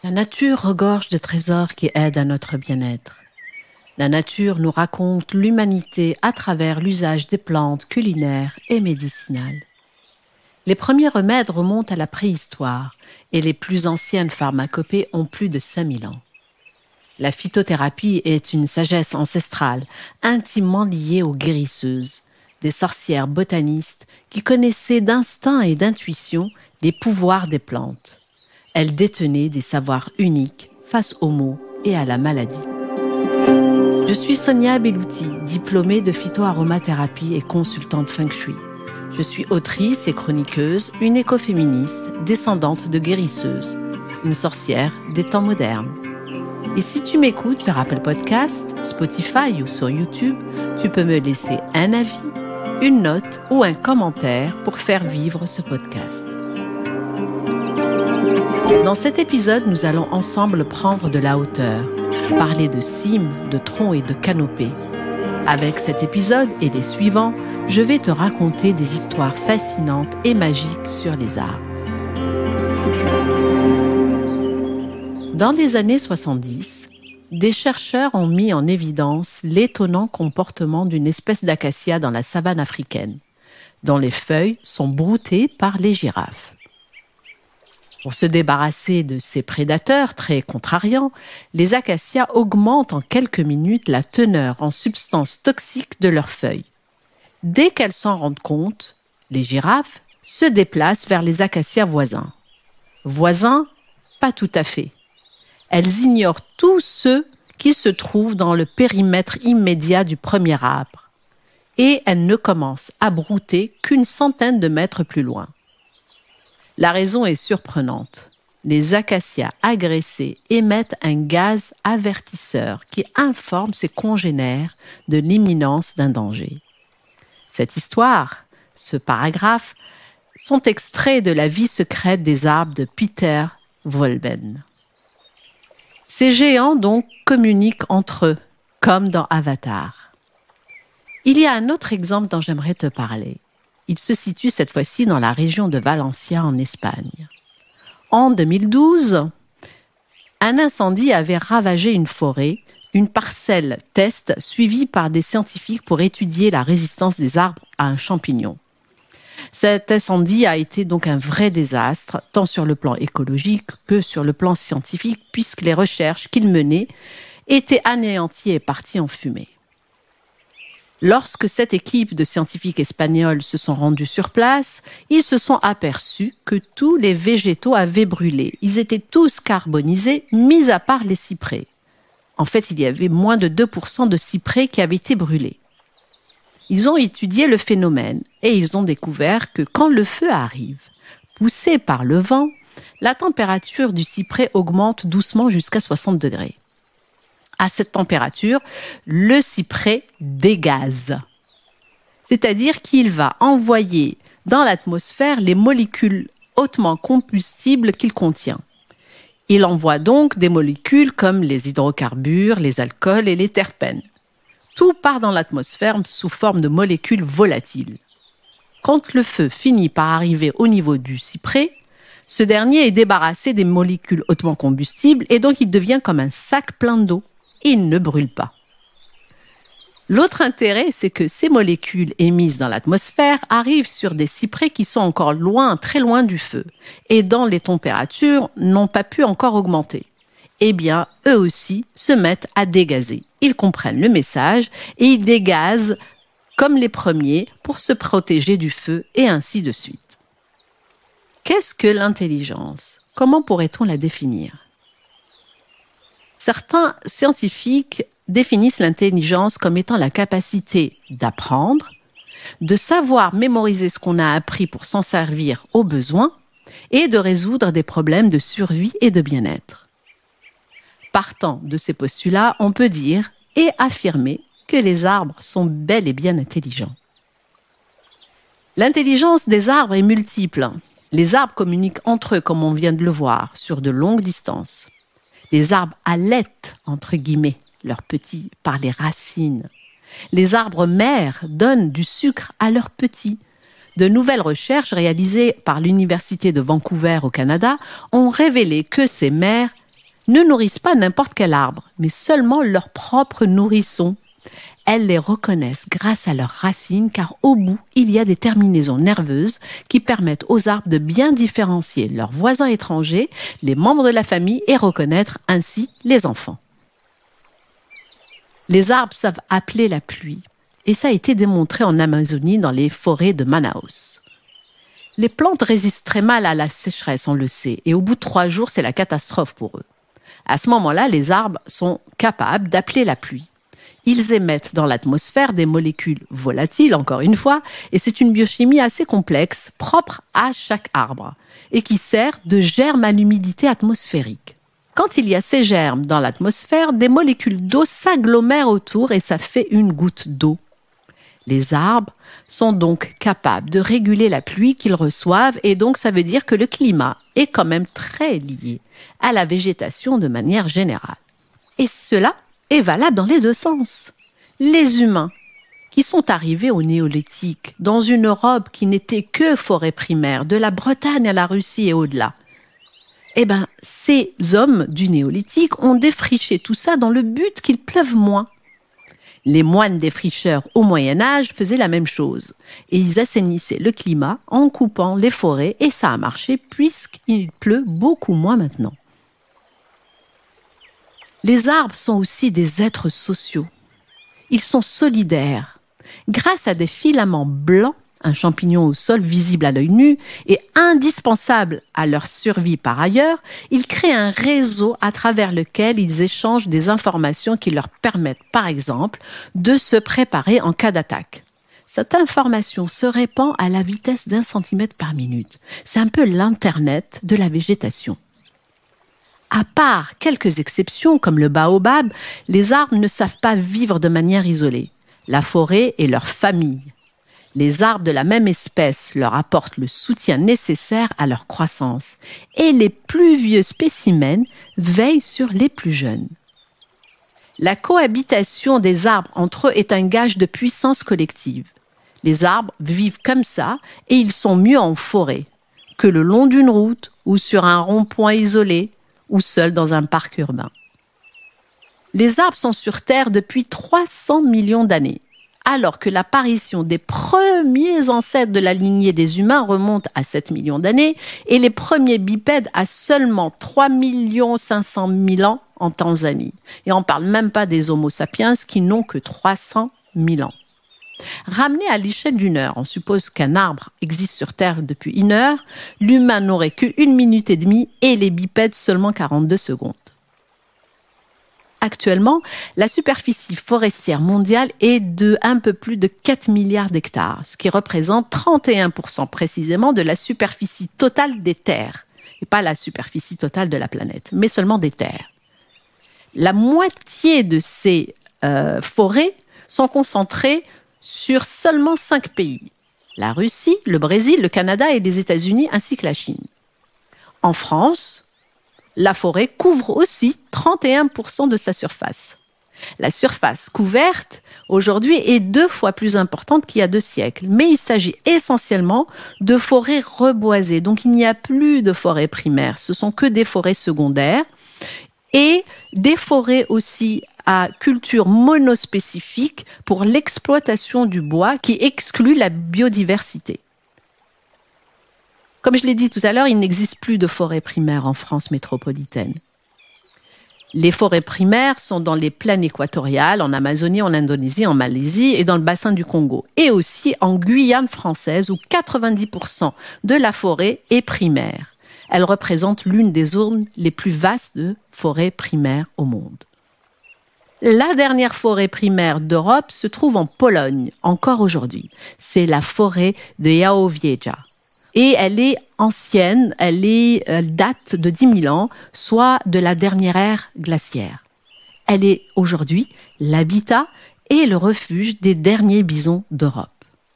La nature regorge de trésors qui aident à notre bien-être. La nature nous raconte l'humanité à travers l'usage des plantes culinaires et médicinales. Les premiers remèdes remontent à la préhistoire et les plus anciennes pharmacopées ont plus de 5000 ans. La phytothérapie est une sagesse ancestrale intimement liée aux guérisseuses, des sorcières botanistes qui connaissaient d'instinct et d'intuition les pouvoirs des plantes. Elles détenaient des savoirs uniques face aux maux et à la maladie. Je suis Sonia Bellouti, diplômée de phytoaromathérapie et consultante feng shui. Je suis autrice et chroniqueuse, une écoféministe, descendante de guérisseuses, une sorcière des temps modernes. Et si tu m'écoutes sur Apple Podcast, Spotify ou sur YouTube, tu peux me laisser un avis, une note ou un commentaire pour faire vivre ce podcast. Dans cet épisode, nous allons ensemble prendre de la hauteur, parler de cimes, de troncs et de canopées. Avec cet épisode et les suivants, je vais te raconter des histoires fascinantes et magiques sur les arbres. Dans les années 70, des chercheurs ont mis en évidence l'étonnant comportement d'une espèce d'acacia dans la savane africaine, dont les feuilles sont broutées par les girafes. Pour se débarrasser de ces prédateurs très contrariants, les acacias augmentent en quelques minutes la teneur en substances toxiques de leurs feuilles. Dès qu'elles s'en rendent compte, les girafes se déplacent vers les acacias voisins. Voisins, pas tout à fait. Elles ignorent tous ceux qui se trouvent dans le périmètre immédiat du premier arbre. Et elles ne commencent à brouter qu'une centaine de mètres plus loin. La raison est surprenante. Les acacias agressés émettent un gaz avertisseur qui informe ses congénères de l'imminence d'un danger. Cette histoire, ce paragraphe, sont extraits de la vie secrète des arbres de Peter Wohlleben. Ces géants donc communiquent entre eux, comme dans Avatar. Il y a un autre exemple dont j'aimerais te parler. Il se situe cette fois-ci dans la région de Valencia en Espagne. En 2012, un incendie avait ravagé une forêt, une parcelle test suivie par des scientifiques pour étudier la résistance des arbres à un champignon. Cet incendie a été donc un vrai désastre, tant sur le plan écologique que sur le plan scientifique, puisque les recherches qu'il menait étaient anéanties et parties en fumée. Lorsque cette équipe de scientifiques espagnols se sont rendus sur place, ils se sont aperçus que tous les végétaux avaient brûlé. Ils étaient tous carbonisés, mis à part les cyprès. En fait, il y avait moins de 2% de cyprès qui avaient été brûlés. Ils ont étudié le phénomène et ils ont découvert que quand le feu arrive, poussé par le vent, la température du cyprès augmente doucement jusqu'à 60 degrés. À cette température, le cyprès dégaze. C'est-à-dire qu'il va envoyer dans l'atmosphère les molécules hautement combustibles qu'il contient. Il envoie donc des molécules comme les hydrocarbures, les alcools et les terpènes. Tout part dans l'atmosphère sous forme de molécules volatiles. Quand le feu finit par arriver au niveau du cyprès, ce dernier est débarrassé des molécules hautement combustibles et donc il devient comme un sac plein d'eau. Il ne brûle pas. L'autre intérêt, c'est que ces molécules émises dans l'atmosphère arrivent sur des cyprès qui sont encore loin, très loin du feu, et dont les températures n'ont pas pu encore augmenter. Eh bien, eux aussi se mettent à dégazer. Ils comprennent le message et ils dégazent comme les premiers pour se protéger du feu et ainsi de suite. Qu'est-ce que l'intelligence? Comment pourrait-on la définir? Certains scientifiques définissent l'intelligence comme étant la capacité d'apprendre, de savoir mémoriser ce qu'on a appris pour s'en servir au besoin et de résoudre des problèmes de survie et de bien-être. Partant de ces postulats, on peut dire et affirmer que les arbres sont bel et bien intelligents. L'intelligence des arbres est multiple. Les arbres communiquent entre eux, comme on vient de le voir, sur de longues distances. Les arbres allaitent, entre guillemets, leurs petits par les racines. Les arbres mères donnent du sucre à leurs petits. De nouvelles recherches réalisées par l'Université de Vancouver au Canada ont révélé que ces mères ne nourrissent pas n'importe quel arbre, mais seulement leurs propres nourrissons. Elles les reconnaissent grâce à leurs racines car au bout, il y a des terminaisons nerveuses qui permettent aux arbres de bien différencier leurs voisins étrangers, les membres de la famille et reconnaître ainsi les enfants. Les arbres savent appeler la pluie et ça a été démontré en Amazonie dans les forêts de Manaus. Les plantes résistent très mal à la sécheresse, on le sait, et au bout de 3 jours, c'est la catastrophe pour eux. À ce moment-là, les arbres sont capables d'appeler la pluie. Ils émettent dans l'atmosphère des molécules volatiles, encore une fois, et c'est une biochimie assez complexe, propre à chaque arbre, et qui sert de germe à l'humidité atmosphérique. Quand il y a ces germes dans l'atmosphère, des molécules d'eau s'agglomèrent autour et ça fait une goutte d'eau. Les arbres sont donc capables de réguler la pluie qu'ils reçoivent et donc ça veut dire que le climat est quand même très lié à la végétation de manière générale. Et cela est valable dans les 2 sens. Les humains qui sont arrivés au néolithique dans une Europe qui n'était que forêt primaire, de la Bretagne à la Russie et au-delà, ces hommes du néolithique ont défriché tout ça dans le but qu'il pleuve moins. Les moines défricheurs au Moyen-Âge faisaient la même chose et ils assainissaient le climat en coupant les forêts et ça a marché puisqu'il pleut beaucoup moins maintenant. Les arbres sont aussi des êtres sociaux. Ils sont solidaires. Grâce à des filaments blancs, un champignon au sol visible à l'œil nu et indispensable à leur survie par ailleurs, ils créent un réseau à travers lequel ils échangent des informations qui leur permettent, par exemple, de se préparer en cas d'attaque. Cette information se répand à la vitesse d'1 centimètre par minute. C'est un peu l'Internet de la végétation. À part quelques exceptions comme le baobab, les arbres ne savent pas vivre de manière isolée. La forêt est leur famille. Les arbres de la même espèce leur apportent le soutien nécessaire à leur croissance et les plus vieux spécimens veillent sur les plus jeunes. La cohabitation des arbres entre eux est un gage de puissance collective. Les arbres vivent comme ça et ils sont mieux en forêt que le long d'une route ou sur un rond-point isolé ou seuls dans un parc urbain. Les arbres sont sur Terre depuis 300 millions d'années, alors que l'apparition des premiers ancêtres de la lignée des humains remonte à 7 millions d'années et les premiers bipèdes à seulement 3 500 000 ans en Tanzanie. Et on ne parle même pas des Homo sapiens qui n'ont que 300 000 ans. Ramené à l'échelle d'une heure, on suppose qu'un arbre existe sur Terre depuis 1 heure, l'humain n'aurait que 1 minute et demie et les bipèdes seulement 42 secondes. Actuellement, la superficie forestière mondiale est de un peu plus de 4 milliards d'hectares, ce qui représente 31% précisément de la superficie totale des terres, et pas la superficie totale de la planète, mais seulement des terres. La moitié de ces forêts sont concentrées sur seulement 5 pays, la Russie, le Brésil, le Canada et les États-Unis ainsi que la Chine. En France, la forêt couvre aussi 31% de sa surface. La surface couverte aujourd'hui est 2 fois plus importante qu'il y a 2 siècles, mais il s'agit essentiellement de forêts reboisées, donc il n'y a plus de forêts primaires, ce sont que des forêts secondaires et des forêts aussi à culture monospécifique pour l'exploitation du bois qui exclut la biodiversité. Comme je l'ai dit tout à l'heure, il n'existe plus de forêts primaires en France métropolitaine. Les forêts primaires sont dans les plaines équatoriales, en Amazonie, en Indonésie, en Malaisie et dans le bassin du Congo. Et aussi en Guyane française où 90% de la forêt est primaire. Elle représente l'une des zones les plus vastes de forêts primaires au monde. La dernière forêt primaire d'Europe se trouve en Pologne, encore aujourd'hui. C'est la forêt de Białowieża. Et elle est ancienne, elle date de 10 000 ans, soit de la dernière ère glaciaire. Elle est aujourd'hui l'habitat et le refuge des derniers bisons d'Europe.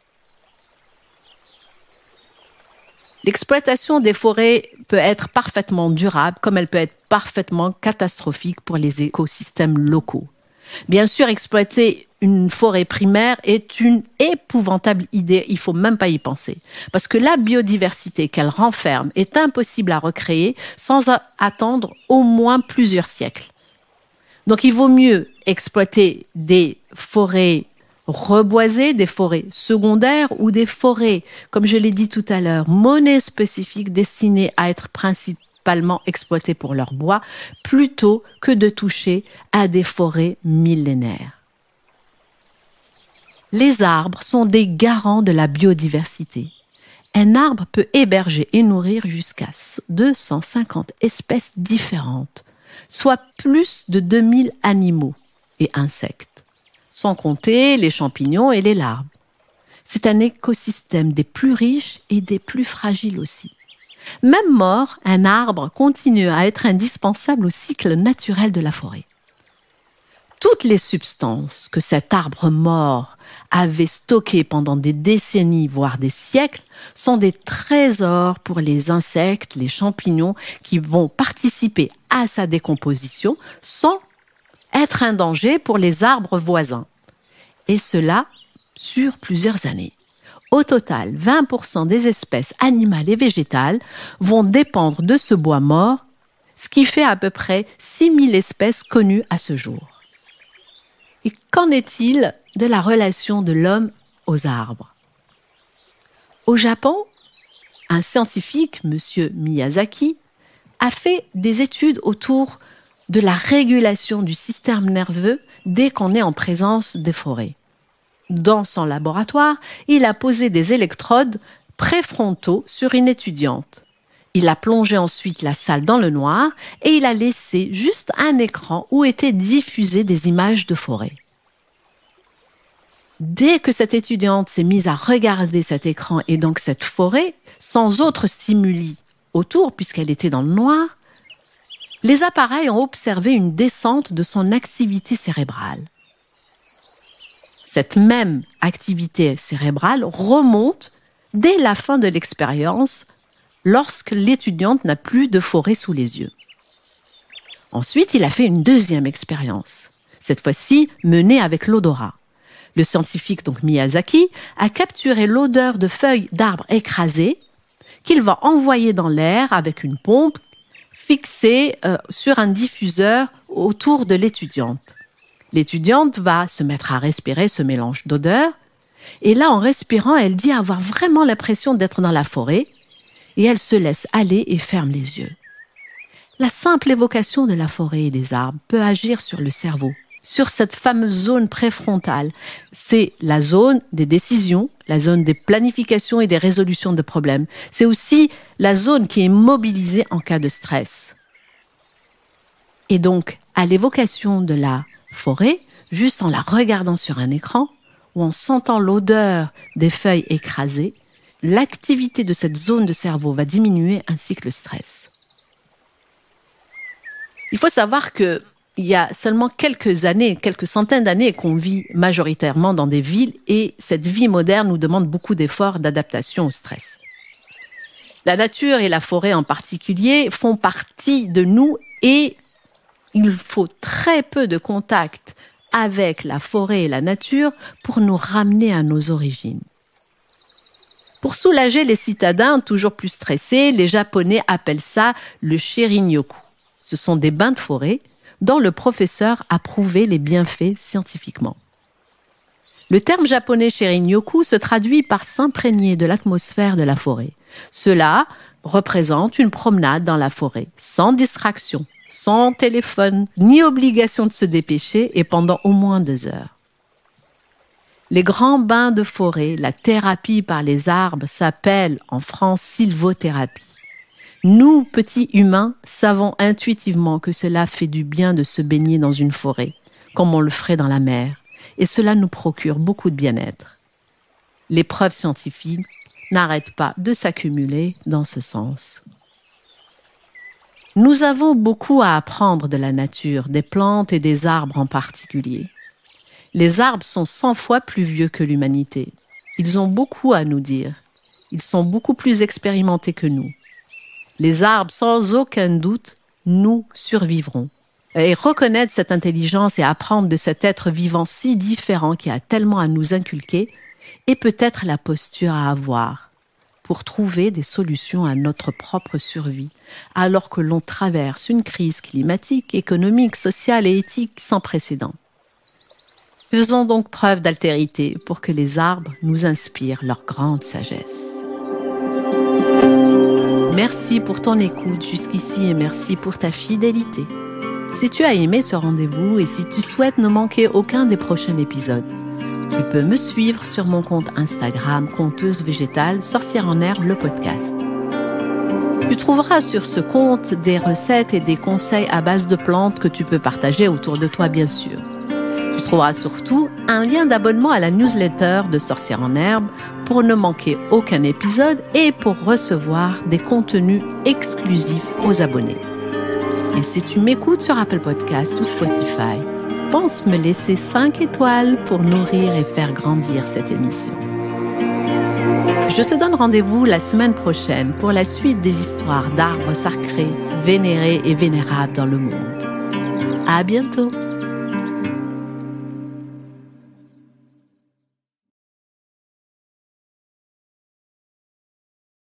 L'exploitation des forêts peut être parfaitement durable, comme elle peut être parfaitement catastrophique pour les écosystèmes locaux. Bien sûr, exploiter une forêt primaire est une épouvantable idée, il ne faut même pas y penser. Parce que la biodiversité qu'elle renferme est impossible à recréer sans attendre au moins plusieurs siècles. Donc il vaut mieux exploiter des forêts reboisées, des forêts secondaires ou des forêts, comme je l'ai dit tout à l'heure, monospécifiques destinées à être principalement exploitées pour leur bois, plutôt que de toucher à des forêts millénaires. Les arbres sont des garants de la biodiversité. Un arbre peut héberger et nourrir jusqu'à 250 espèces différentes, soit plus de 2000 animaux et insectes, sans compter les champignons et les larves. C'est un écosystème des plus riches et des plus fragiles aussi. Même mort, un arbre continue à être indispensable au cycle naturel de la forêt. Toutes les substances que cet arbre mort avait stockées pendant des décennies, voire des siècles, sont des trésors pour les insectes, les champignons qui vont participer à sa décomposition sans être un danger pour les arbres voisins. Et cela sur plusieurs années. Au total, 20% des espèces animales et végétales vont dépendre de ce bois mort, ce qui fait à peu près 6000 espèces connues à ce jour. Et qu'en est-il de la relation de l'homme aux arbres? Au Japon, un scientifique, M. Miyazaki, a fait des études autour de la régulation du système nerveux dès qu'on est en présence des forêts. Dans son laboratoire, il a posé des électrodes préfrontaux sur une étudiante. Il a plongé ensuite la salle dans le noir et il a laissé juste un écran où étaient diffusées des images de forêt. Dès que cette étudiante s'est mise à regarder cet écran et donc cette forêt, sans autre stimuli autour puisqu'elle était dans le noir, les appareils ont observé une descente de son activité cérébrale. Cette même activité cérébrale remonte dès la fin de l'expérience lorsque l'étudiante n'a plus de forêt sous les yeux. Ensuite, il a fait une deuxième expérience, cette fois-ci menée avec l'odorat. Le scientifique, donc Miyazaki, a capturé l'odeur de feuilles d'arbres écrasées qu'il va envoyer dans l'air avec une pompe fixée sur un diffuseur autour de l'étudiante. L'étudiante va se mettre à respirer ce mélange d'odeurs et là, en respirant, elle dit avoir vraiment l'impression d'être dans la forêt et elle se laisse aller et ferme les yeux. La simple évocation de la forêt et des arbres peut agir sur le cerveau, sur cette fameuse zone préfrontale. C'est la zone des décisions, la zone des planifications et des résolutions de problèmes. C'est aussi la zone qui est mobilisée en cas de stress. Et donc, à l'évocation de la forêt, juste en la regardant sur un écran ou en sentant l'odeur des feuilles écrasées, l'activité de cette zone de cerveau va diminuer ainsi que le stress. Il faut savoir qu'il y a seulement quelques années, quelques centaines d'années qu'on vit majoritairement dans des villes et cette vie moderne nous demande beaucoup d'efforts d'adaptation au stress. La nature et la forêt en particulier font partie de nous et il faut très peu de contact avec la forêt et la nature pour nous ramener à nos origines. Pour soulager les citadins toujours plus stressés, les Japonais appellent ça le Shirin-yoku. Ce sont des bains de forêt dont le professeur a prouvé les bienfaits scientifiquement. Le terme japonais Shirin-yoku se traduit par s'imprégner de l'atmosphère de la forêt. Cela représente une promenade dans la forêt, sans distraction, sans téléphone, ni obligation de se dépêcher et pendant au moins 2 heures. Les grands bains de forêt, la thérapie par les arbres s'appelle en France sylvothérapie. Nous, petits humains, savons intuitivement que cela fait du bien de se baigner dans une forêt, comme on le ferait dans la mer, et cela nous procure beaucoup de bien-être. Les preuves scientifiques n'arrêtent pas de s'accumuler dans ce sens. Nous avons beaucoup à apprendre de la nature, des plantes et des arbres en particulier. Les arbres sont 100 fois plus vieux que l'humanité. Ils ont beaucoup à nous dire. Ils sont beaucoup plus expérimentés que nous. Les arbres, sans aucun doute, nous survivront. Et reconnaître cette intelligence et apprendre de cet être vivant si différent qui a tellement à nous inculquer est peut-être la posture à avoir pour trouver des solutions à notre propre survie, alors que l'on traverse une crise climatique, économique, sociale et éthique sans précédent. Faisons donc preuve d'altérité pour que les arbres nous inspirent leur grande sagesse. Merci pour ton écoute jusqu'ici et merci pour ta fidélité. Si tu as aimé ce rendez-vous et si tu souhaites ne manquer aucun des prochains épisodes, tu peux me suivre sur mon compte Instagram Conteuse Végétale Sorcière en Herbe le podcast. Tu trouveras sur ce compte des recettes et des conseils à base de plantes que tu peux partager autour de toi bien sûr. Tu trouveras surtout un lien d'abonnement à la newsletter de Sorcière en Herbe pour ne manquer aucun épisode et pour recevoir des contenus exclusifs aux abonnés. Et si tu m'écoutes sur Apple Podcast ou Spotify, pense me laisser 5 étoiles pour nourrir et faire grandir cette émission. Je te donne rendez-vous la semaine prochaine pour la suite des histoires d'arbres sacrés, vénérés et vénérables dans le monde. À bientôt!